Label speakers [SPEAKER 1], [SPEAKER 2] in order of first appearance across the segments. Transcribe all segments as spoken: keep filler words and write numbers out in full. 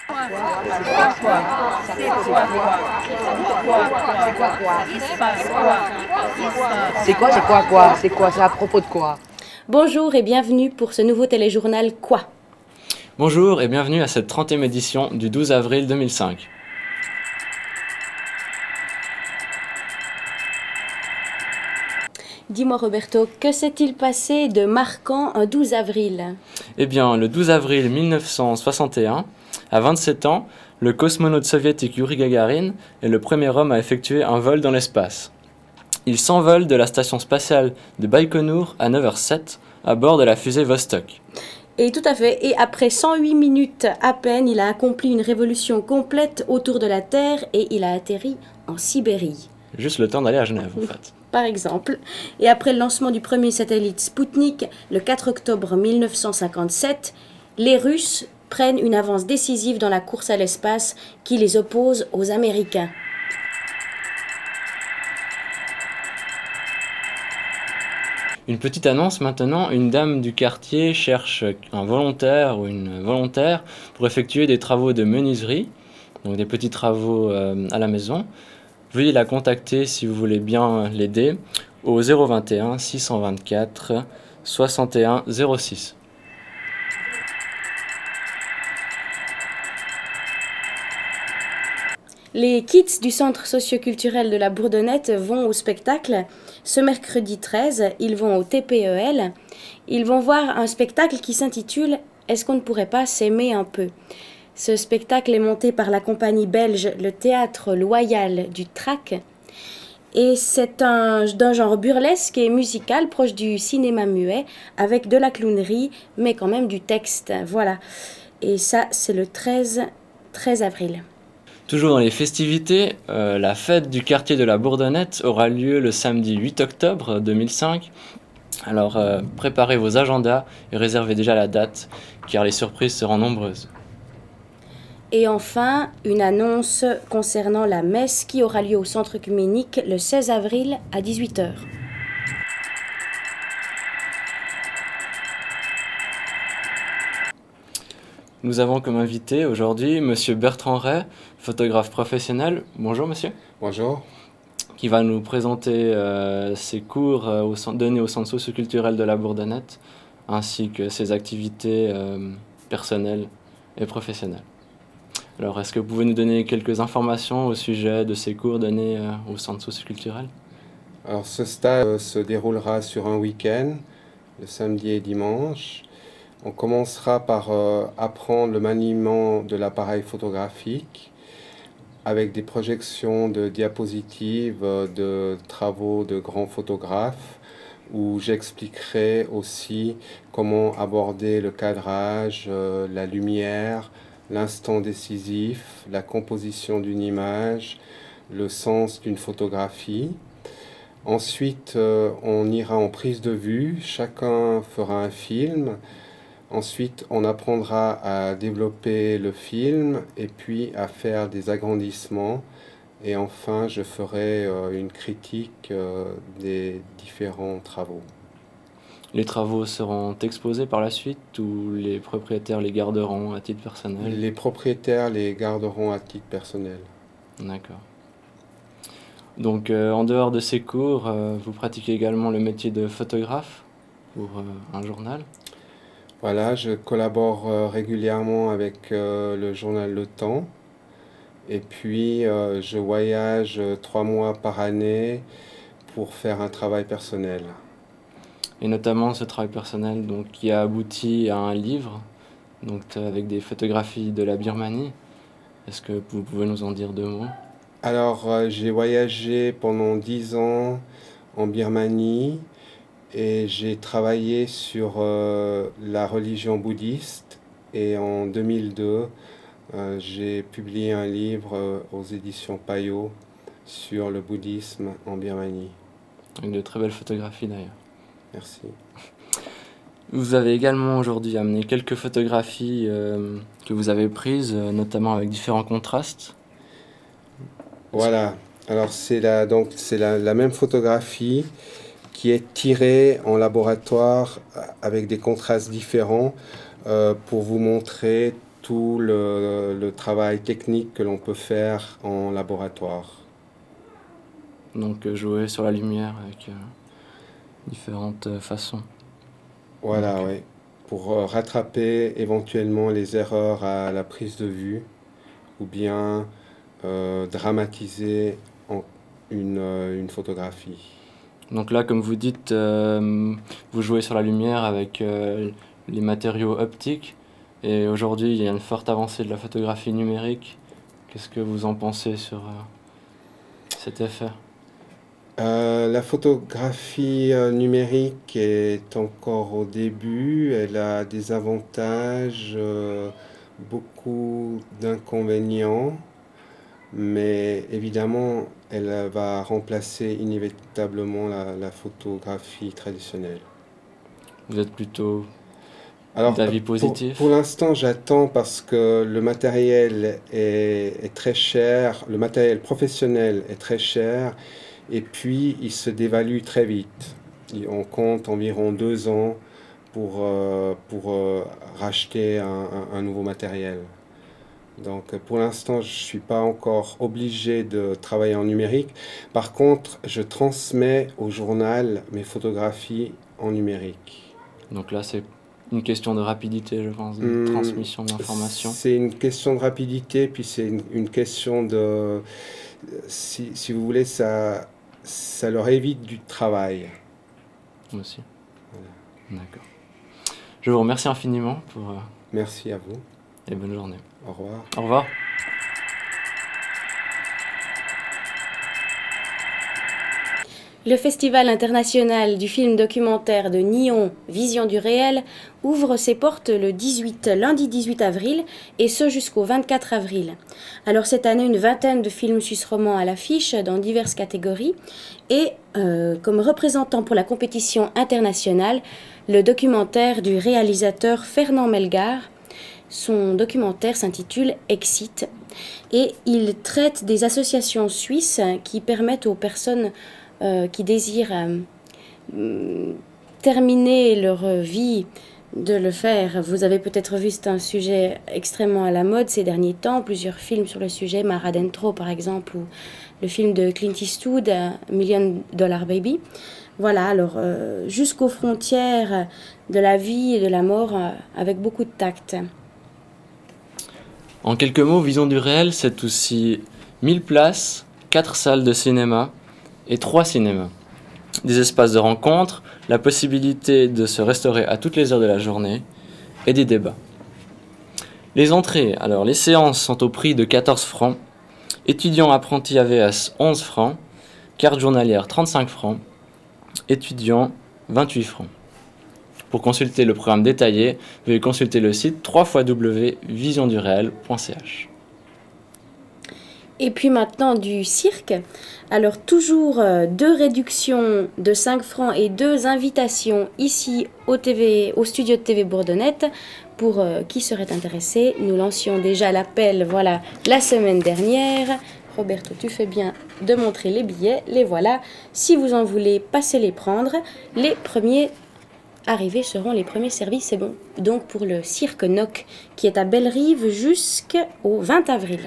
[SPEAKER 1] C'est quoi, c'est quoi, quoi? C'est quoi? C'est à propos de quoi?
[SPEAKER 2] Bonjour et bienvenue pour ce nouveau téléjournal Quoi?
[SPEAKER 3] Bonjour et bienvenue à cette trentième édition du douze avril deux mille cinq.
[SPEAKER 2] Dis-moi Roberto, que s'est-il passé de marquant un douze avril?
[SPEAKER 3] Eh bien, le douze avril mille neuf cent soixante et un, à vingt-sept ans, le cosmonaute soviétique Youri Gagarin est le premier homme à effectuer un vol dans l'espace. Il s'envole de la station spatiale de Baïkonour à neuf heures sept à bord de la fusée Vostok.
[SPEAKER 2] Et tout à fait, et après cent huit minutes à peine, il a accompli une révolution complète autour de la Terre et il a atterri en Sibérie.
[SPEAKER 3] Juste le temps d'aller à Genève, en fait.
[SPEAKER 2] Par exemple. Et après le lancement du premier satellite Spoutnik, le quatre octobre mille neuf cent cinquante-sept, les Russes prennent une avance décisive dans la course à l'espace qui les oppose aux Américains.
[SPEAKER 3] Une petite annonce maintenant, une dame du quartier cherche un volontaire ou une volontaire pour effectuer des travaux de menuiserie, donc des petits travaux euh, à la maison. Veuillez la contacter si vous voulez bien l'aider au zéro vingt et un six cent vingt-quatre soixante et un zéro six.
[SPEAKER 2] Les kids du centre socioculturel de la Bourdonnette vont au spectacle. Ce mercredi treize, ils vont au T P E L. Ils vont voir un spectacle qui s'intitule « Est-ce qu'on ne pourrait pas s'aimer un peu ?» Ce spectacle est monté par la compagnie belge Le Théâtre Loyal du Trac. Et c'est un, d'un genre burlesque et musical proche du cinéma muet, avec de la clownerie, mais quand même du texte. Voilà. Et ça, c'est le treize avril.
[SPEAKER 3] Toujours dans les festivités, euh, la fête du quartier de la Bourdonnette aura lieu le samedi huit octobre deux mille cinq. Alors euh, préparez vos agendas et réservez déjà la date, car les surprises seront nombreuses.
[SPEAKER 2] Et enfin, une annonce concernant la messe qui aura lieu au centre œcuménique le seize avril à dix-huit heures.
[SPEAKER 3] Nous avons comme invité aujourd'hui Monsieur Bertrand Ray, photographe professionnel. Bonjour monsieur.
[SPEAKER 4] Bonjour.
[SPEAKER 3] Qui va nous présenter euh, ses cours euh, au centre, donnés au centre socioculturel de la Bourdonnette, ainsi que ses activités euh, personnelles et professionnelles. Alors, est-ce que vous pouvez nous donner quelques informations au sujet de ces cours donnés euh, au centre socioculturel?
[SPEAKER 4] Alors, ce stage euh, se déroulera sur un week-end, le samedi et dimanche. On commencera par euh, apprendre le maniement de l'appareil photographique avec des projections de diapositives euh, de travaux de grands photographes où j'expliquerai aussi comment aborder le cadrage, euh, la lumière, l'instant décisif, la composition d'une image, le sens d'une photographie. Ensuite, euh, on ira en prise de vue, chacun fera un film. Ensuite, on apprendra à développer le film et puis à faire des agrandissements. Et enfin, je ferai euh, une critique euh, des différents travaux.
[SPEAKER 3] Les travaux seront exposés par la suite ou les propriétaires les garderont à titre personnel?
[SPEAKER 4] Les propriétaires les garderont à titre personnel.
[SPEAKER 3] D'accord. Donc, euh, en dehors de ces cours, euh, vous pratiquez également le métier de photographe pour euh, un journal?
[SPEAKER 4] Voilà, je collabore euh, régulièrement avec euh, le journal Le Temps. Et puis, euh, je voyage euh, trois mois par année pour faire un travail personnel.
[SPEAKER 3] Et notamment ce travail personnel donc, qui a abouti à un livre donc, avec des photographies de la Birmanie. Est-ce que vous pouvez nous en dire deux mots?
[SPEAKER 4] Alors, euh, j'ai voyagé pendant dix ans en Birmanie et j'ai travaillé sur euh, la religion bouddhiste. Et en deux mille deux, euh, j'ai publié un livre euh, aux éditions Payot sur le bouddhisme en Birmanie.
[SPEAKER 3] Avec de très belles photographies d'ailleurs.
[SPEAKER 4] Merci.
[SPEAKER 3] Vous avez également aujourd'hui amené quelques photographies euh, que vous avez prises, euh, notamment avec différents contrastes.
[SPEAKER 4] Voilà, alors c'est la, donc c'est la, la même photographie qui est tirée en laboratoire avec des contrastes différents euh, pour vous montrer tout le, le travail technique que l'on peut faire en laboratoire.
[SPEAKER 3] Donc euh, jouer sur la lumière avec euh, différentes euh, façons.
[SPEAKER 4] Voilà, oui. Pour euh, rattraper éventuellement les erreurs à la prise de vue ou bien euh, dramatiser en une, euh, une photographie.
[SPEAKER 3] Donc là, comme vous dites, euh, vous jouez sur la lumière avec euh, les matériaux optiques. Et aujourd'hui, il y a une forte avancée de la photographie numérique. Qu'est-ce que vous en pensez sur euh, cet effet ?
[SPEAKER 4] Euh, la photographie euh, numérique est encore au début. Elle a des avantages, euh, beaucoup d'inconvénients, mais évidemment, elle va remplacer inévitablement la, la photographie traditionnelle.
[SPEAKER 3] Vous êtes plutôt
[SPEAKER 4] Alors,
[SPEAKER 3] d'avis
[SPEAKER 4] pour,
[SPEAKER 3] positif?
[SPEAKER 4] pour l'instant, j'attends parce que le matériel est, est très cher, le matériel professionnel est très cher. Et puis, il se dévalue très vite. On compte environ deux ans pour, euh, pour euh, racheter un, un, un nouveau matériel. Donc, pour l'instant, je ne suis pas encore obligé de travailler en numérique. Par contre, je transmets au journal mes photographies en numérique.
[SPEAKER 3] Donc là, c'est une question de rapidité, je pense, de
[SPEAKER 4] Hum,
[SPEAKER 3] transmission d'informations.
[SPEAKER 4] C'est une question de rapidité, puis c'est une, une question de... Si, si vous voulez, ça... ça leur évite du travail.
[SPEAKER 3] Aussi. Voilà. D'accord. Je vous remercie infiniment pour... Euh,
[SPEAKER 4] Merci à vous.
[SPEAKER 3] Et bonne journée.
[SPEAKER 4] Au revoir.
[SPEAKER 3] Au revoir.
[SPEAKER 2] Le Festival international du film documentaire de Nyon, Vision du réel, ouvre ses portes le dix-huit, lundi dix-huit avril, et ce jusqu'au vingt-quatre avril. Alors cette année, une vingtaine de films suisses romans à l'affiche dans diverses catégories, et euh, comme représentant pour la compétition internationale, le documentaire du réalisateur Fernand Melgar. Son documentaire s'intitule Exit, et il traite des associations suisses qui permettent aux personnes Euh, qui désirent euh, terminer leur vie de le faire. Vous avez peut-être vu, c'est un sujet extrêmement à la mode ces derniers temps. Plusieurs films sur le sujet, Mara Dentro par exemple, ou le film de Clint Eastwood, Million Dollar Baby. Voilà, alors euh, jusqu'aux frontières de la vie et de la mort, euh, avec beaucoup de tact.
[SPEAKER 3] En quelques mots, Vision du réel, c'est aussi mille places, quatre salles de cinéma, et trois cinémas. Des espaces de rencontre, la possibilité de se restaurer à toutes les heures de la journée et des débats. Les entrées, alors les séances sont au prix de quatorze francs, étudiants apprentis A V S onze francs, carte journalière trente-cinq francs, étudiants vingt-huit francs. Pour consulter le programme détaillé, veuillez consulter le site w w w point vision du réel point c h.
[SPEAKER 2] Et puis maintenant du cirque. Alors toujours euh, deux réductions de cinq francs et deux invitations ici au, T V, au studio de T V Bourdonnette. Pour euh, qui serait intéressé, nous lancions déjà l'appel voilà, la semaine dernière. Roberto, tu fais bien de montrer les billets, les voilà. Si vous en voulez, passez les prendre. Les premiers arrivés seront les premiers servis, c'est bon. Donc pour le cirque Noc qui est à Bellerive jusqu'au vingt avril.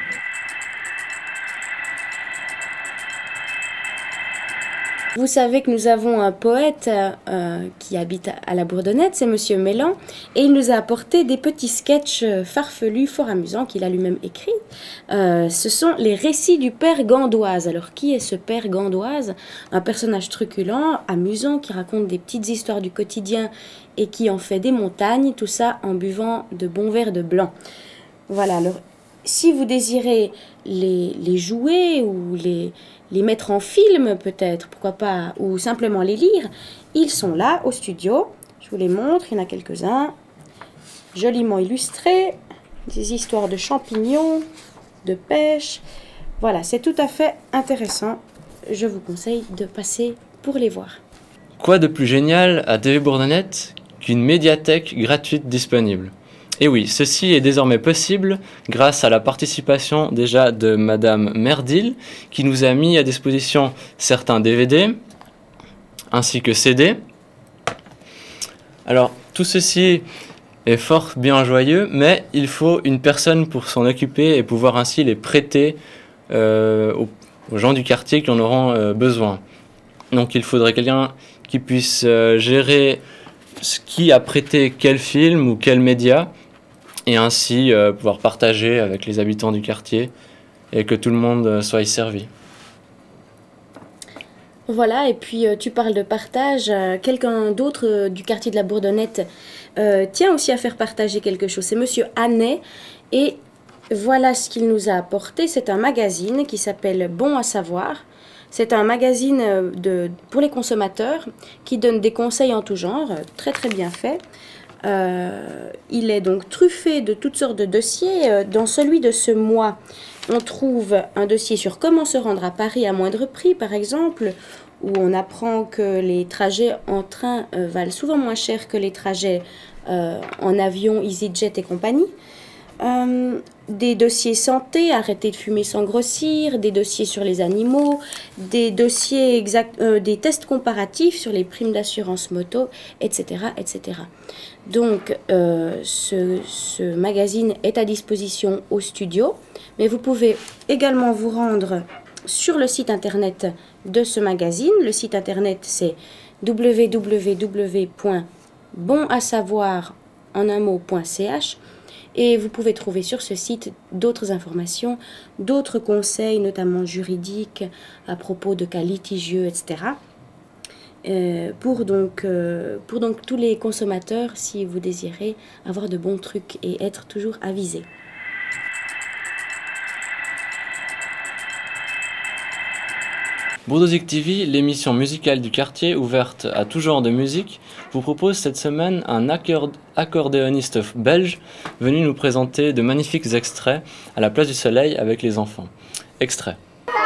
[SPEAKER 2] Vous savez que nous avons un poète euh, qui habite à la Bourdonnette, c'est Monsieur Mélan, et il nous a apporté des petits sketchs farfelus, fort amusants, qu'il a lui-même écrits. Euh, ce sont les récits du père Gandoise. Alors, qui est ce père Gandoise? Un personnage truculent, amusant, qui raconte des petites histoires du quotidien et qui en fait des montagnes, tout ça en buvant de bons verres de blanc. Voilà, alors, si vous désirez les, les jouer ou les... les mettre en film peut-être, pourquoi pas, ou simplement les lire, ils sont là au studio. Je vous les montre, il y en a quelques-uns, joliment illustrés, des histoires de champignons, de pêche. Voilà, c'est tout à fait intéressant. Je vous conseille de passer pour les voir.
[SPEAKER 3] Quoi de plus génial à T V Bourdonnette qu'une médiathèque gratuite disponible? Et oui, ceci est désormais possible grâce à la participation déjà de Madame Merdil, qui nous a mis à disposition certains D V D, ainsi que C D. Alors, tout ceci est fort bien joyeux, mais il faut une personne pour s'en occuper et pouvoir ainsi les prêter euh, aux, aux gens du quartier qui en auront euh, besoin. Donc il faudrait quelqu'un qui puisse euh, gérer ce qui a prêté quel film ou quel média, et ainsi euh, pouvoir partager avec les habitants du quartier et que tout le monde euh, soit y servi.
[SPEAKER 2] Voilà, et puis euh, tu parles de partage. Euh, quelqu'un d'autre euh, du quartier de la Bourdonnette euh, tient aussi à faire partager quelque chose. C'est Monsieur Hannet, et voilà ce qu'il nous a apporté. C'est un magazine qui s'appelle Bon à savoir. C'est un magazine euh, de, pour les consommateurs qui donne des conseils en tout genre, euh, très très bien fait. Euh, il est donc truffé de toutes sortes de dossiers. Euh, dans celui de ce mois, on trouve un dossier sur comment se rendre à Paris à moindre prix, par exemple, où on apprend que les trajets en train euh, valent souvent moins cher que les trajets euh, en avion, EasyJet et compagnie. Euh, des dossiers santé, arrêter de fumer sans grossir, des dossiers sur les animaux, des dossiers exact, euh, des tests comparatifs sur les primes d'assurance moto, et cetera, et cetera. Donc, euh, ce, ce magazine est à disposition au studio, mais vous pouvez également vous rendre sur le site internet de ce magazine. Le site internet, c'est w w w point bon à savoir en un mot point c h, et vous pouvez trouver sur ce site d'autres informations, d'autres conseils, notamment juridiques, à propos de cas litigieux, et cetera. Euh, pour, donc, euh, pour donc tous les consommateurs, si vous désirez avoir de bons trucs et être toujours avisé.
[SPEAKER 3] Bourdozik T V, l'émission musicale du quartier ouverte à tout genre de musique, vous propose cette semaine un accord accordéoniste belge venu nous présenter de magnifiques extraits à la place du soleil avec les enfants. Extrait.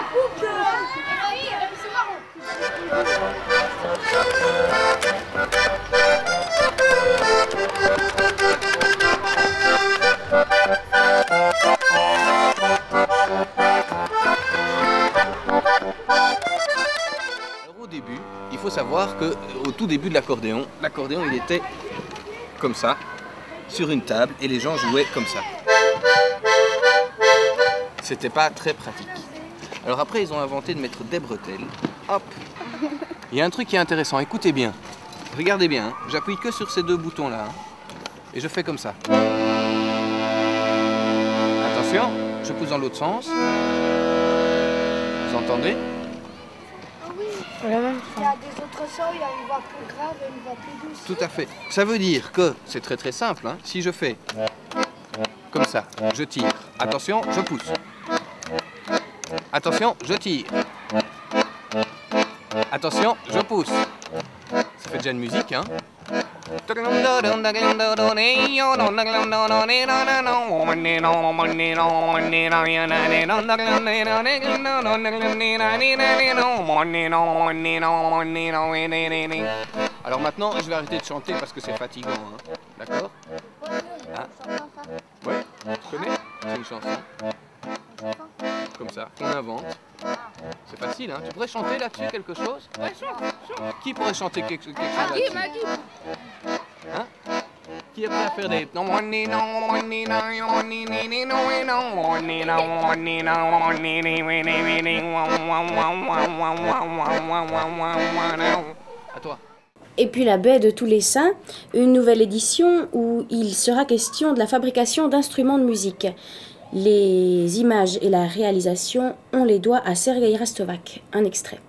[SPEAKER 5] Il faut savoir qu'au tout début de l'accordéon, l'accordéon il était comme ça, sur une table, et les gens jouaient comme ça. C'était pas très pratique. Alors après ils ont inventé de mettre des bretelles. Hop. Il y a un truc qui est intéressant, écoutez bien. Regardez bien, hein. J'appuie que sur ces deux boutons là. Hein, et je fais comme ça. Attention, je pousse dans l'autre sens. Vous entendez ?
[SPEAKER 6] Il y a des autres sons, il y a une voix plus grave et une voix plus douce.
[SPEAKER 5] Tout à fait. Ça veut dire que c'est très très simple. Hein. Si je fais comme ça, je tire. Attention, je pousse. Attention, je tire. Attention, je pousse. Ça fait déjà une musique, hein. Alors maintenant, je vais arrêter de chanter parce que c'est fatigant, hein. D'accord? Hein? Oui, tu connais? C'est une chanson. Comme ça, qu'on invente. C'est facile, hein? Tu pourrais chanter là-dessus quelque chose? Ouais, chante, chante. Qui pourrait chanter quelque, quelque chose là-dessus?
[SPEAKER 6] Maggie,
[SPEAKER 5] Hein? Qui est prêt à faire des... À toi.
[SPEAKER 2] Et puis la baie de tous les saints, une nouvelle édition où il sera question de la fabrication d'instruments de musique. Les images et la réalisation, on les doit à Sergei Rastovac. Un extrait.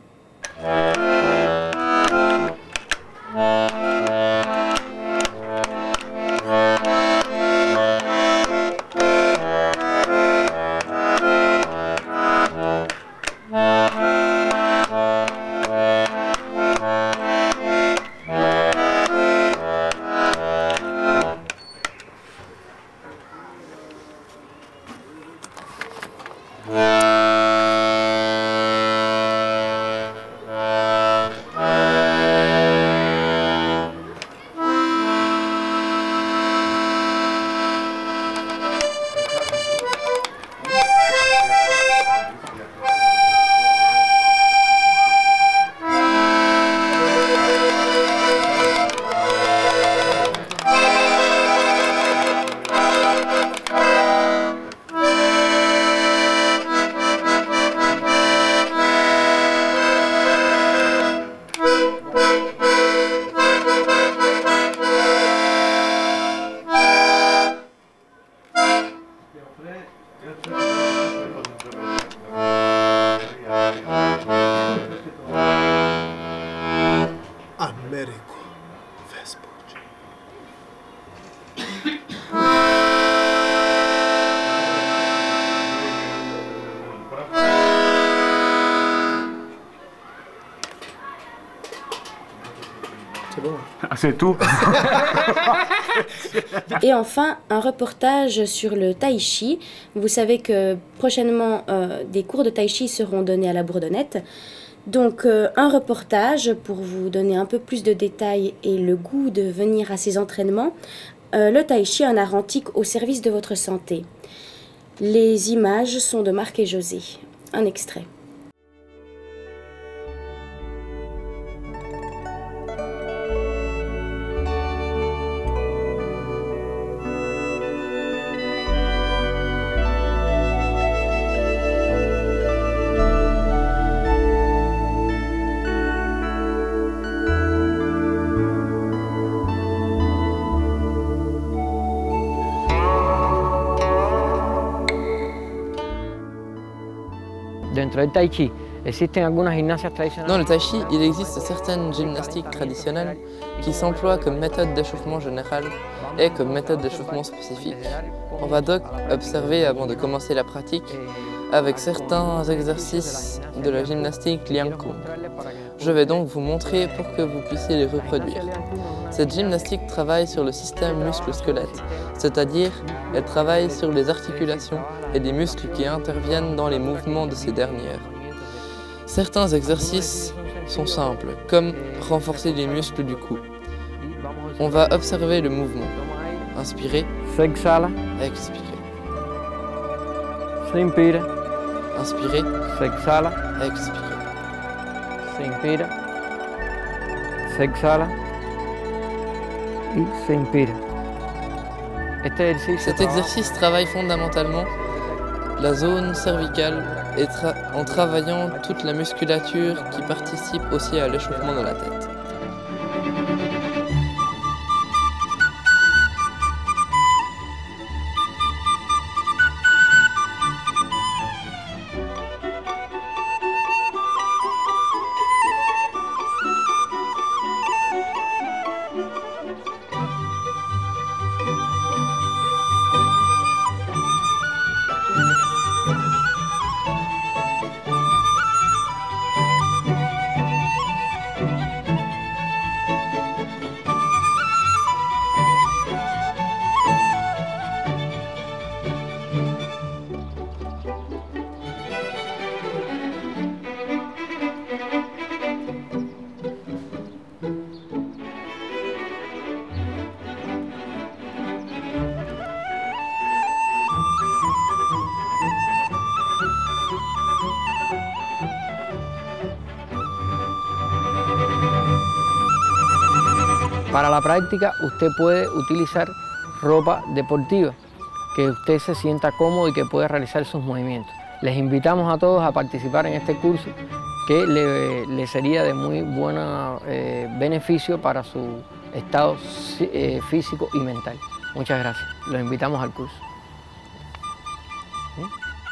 [SPEAKER 7] C'est tout.
[SPEAKER 2] Et enfin, un reportage sur le tai chi. Vous savez que prochainement, euh, des cours de tai chi seront donnés à la Bourdonnette. Donc, euh, un reportage pour vous donner un peu plus de détails et le goût de venir à ces entraînements. Euh, le tai chi, un art antique au service de votre santé. Les images sont de Marc et José. Un extrait.
[SPEAKER 8] Dentro del Tai Chi, existen algunas gimnasias tradicionales.
[SPEAKER 9] Dans le Tai Chi, il existe certaines gymnastiques traditionnelles qui s'emploient comme méthode d'échauffement général et comme méthode d'échauffement spécifique. On va donc observer avant de commencer la pratique avec certains exercices de la gymnastique Liang Kung. Je vais donc vous montrer pour que vous puissiez les reproduire. Cette gymnastique travaille sur le système muscle-squelette, c'est-à-dire elle travaille sur les articulations et les muscles qui interviennent dans les mouvements de ces dernières. Certains exercices sont simples, comme renforcer les muscles du cou. On va observer le mouvement. Inspirez.
[SPEAKER 8] S'exhala.
[SPEAKER 9] Expirez.
[SPEAKER 8] S'inspira.
[SPEAKER 9] Inspirez.
[SPEAKER 8] S'exhala.
[SPEAKER 9] Expirez.
[SPEAKER 8] S'inspira. S'exhala. Y s'inspira.
[SPEAKER 9] Cet exercice travaille fondamentalement la zone cervicale et tra en travaillant toute la musculature qui participe aussi à l'échauffement de la tête.
[SPEAKER 8] Para la práctica, usted puede utilizar ropa deportiva, que usted se sienta cómodo y que pueda realizar sus movimientos. Les invitamos a todos a participar en este curso que le, le sería de muy buen eh, beneficio para su estado eh, físico y mental. Muchas gracias. Los invitamos al curso. ¿Sí?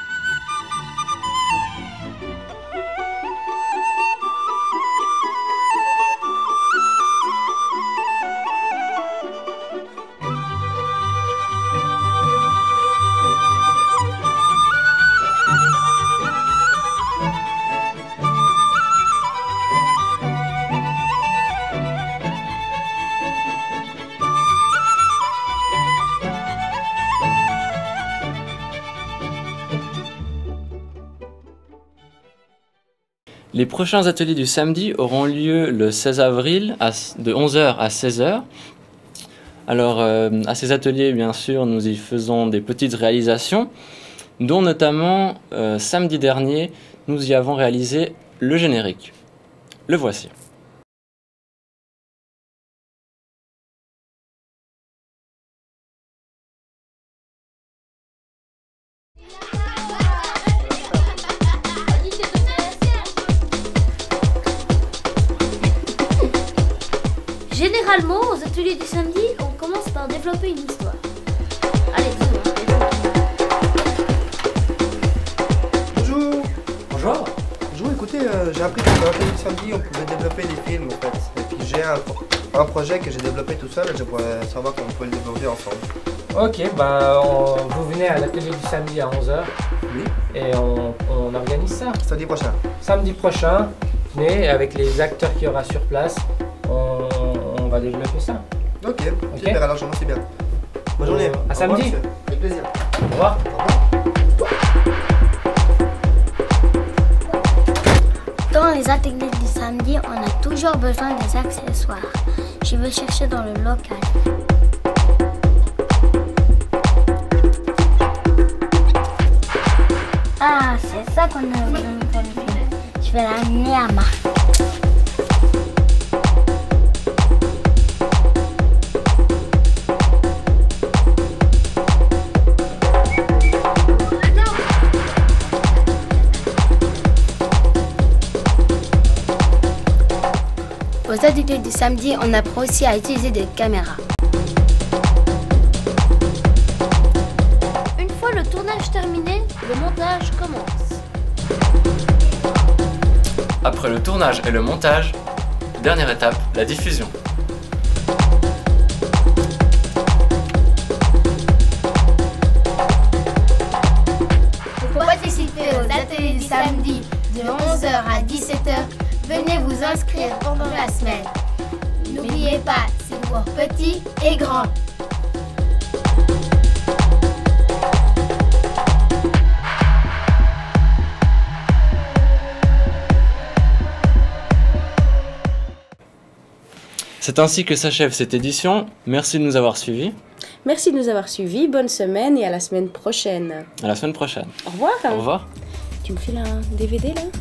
[SPEAKER 3] Les prochains ateliers du samedi auront lieu le seize avril à, de onze heures à seize heures. Alors, euh, à ces ateliers, bien sûr, nous y faisons des petites réalisations, dont notamment, euh, samedi dernier, nous y avons réalisé le générique. Le voici.
[SPEAKER 10] Généralement, aux ateliers du samedi, on commence par développer une histoire. Allez, dis-moi.
[SPEAKER 11] Bonjour.
[SPEAKER 12] Bonjour.
[SPEAKER 11] Bonjour, écoutez, euh, j'ai appris que dans l'atelier du samedi, on pouvait développer des films, en fait. Et puis j'ai un, un projet que j'ai développé tout seul et je pourrais savoir comment on peut le développer ensemble.
[SPEAKER 12] Ok, bah on, vous venez à l'atelier du samedi à onze heures.
[SPEAKER 11] Oui.
[SPEAKER 12] Et on, on organise ça.
[SPEAKER 11] Samedi prochain.
[SPEAKER 12] Samedi prochain, venez avec les acteurs qu'il y aura sur place. On, on va va développer ça.
[SPEAKER 11] Ok,
[SPEAKER 12] Ok.
[SPEAKER 11] super, alors je m'en suis bien. Bonne journée.
[SPEAKER 12] À
[SPEAKER 11] Au revoir,
[SPEAKER 12] samedi.
[SPEAKER 11] monsieur. Avec plaisir.
[SPEAKER 12] Au revoir.
[SPEAKER 6] Dans les ateliers du samedi, on a toujours besoin des accessoires. Je vais chercher dans le local. Ah, c'est ça qu'on a besoin pour le film. Je vais l'amener à Marc. Aux ateliers du samedi, on apprend aussi à utiliser des caméras.
[SPEAKER 10] Une fois le tournage terminé, le montage commence.
[SPEAKER 3] Après le tournage et le montage, dernière étape, la diffusion.
[SPEAKER 6] Pour participer aux ateliers du samedi de onze heures à dix-sept heures, venez vous inscrire pendant la semaine. N'oubliez pas, c'est pour petits et grands.
[SPEAKER 3] C'est ainsi que s'achève cette édition. Merci de nous avoir suivis.
[SPEAKER 2] Merci de nous avoir suivis, bonne semaine et à la semaine prochaine.
[SPEAKER 3] À la semaine prochaine.
[SPEAKER 2] Au revoir.
[SPEAKER 3] Au revoir.
[SPEAKER 2] Tu me files un D V D là ?